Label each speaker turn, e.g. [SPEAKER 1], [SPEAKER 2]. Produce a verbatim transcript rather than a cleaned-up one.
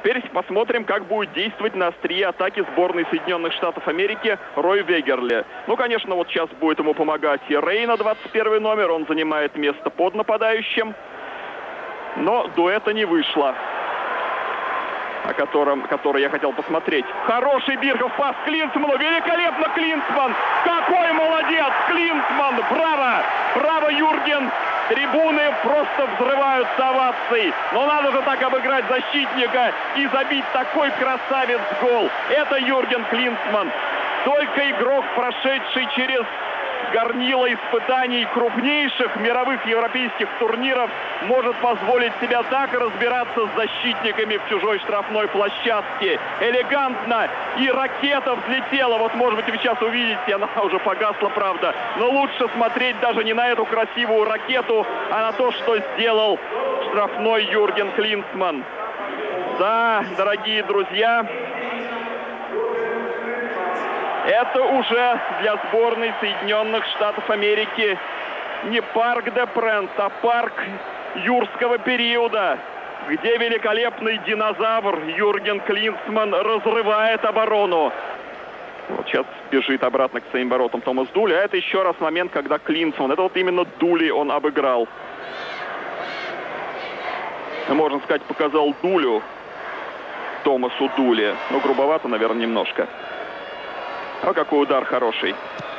[SPEAKER 1] Теперь посмотрим, как будет действовать на острие атаки сборной Соединенных Штатов Америки Рой Вегерли. Ну, конечно, вот сейчас будет ему помогать и Рейна, двадцать первый номер. Он занимает место под нападающим. Но дуэта не вышло, о котором, который я хотел посмотреть. Хороший Бирхов пас Клинсману. Великолепно, Клинсман! Какой молодец! Клинсман! Браво! Браво, Юрген! Трибуны просто взрываются овацией. Но надо же так обыграть защитника и забить такой красавец гол. Это Юрген Клинсман. Только игрок, прошедший через горнило испытаний крупнейших мировых европейских турниров, может позволить себя так разбираться с защитниками в чужой штрафной площадке. Элегантно, и ракета взлетела. Вот, может быть, вы сейчас увидите, она уже погасла, правда. Но лучше смотреть даже не на эту красивую ракету, а на то, что сделал штрафной Юрген Клинсман. Да, дорогие друзья, это уже для сборной Соединенных Штатов Америки не парк де Пренс, а парк юрского периода, где великолепный динозавр Юрген Клинсман разрывает оборону. Вот сейчас бежит обратно к своим воротам Томас Дули. А это еще раз момент, когда Клинсман, это вот именно Дули он обыграл. Можно сказать, показал Дулю Томасу Дули. Ну, грубовато, наверное, немножко. А какой удар хороший.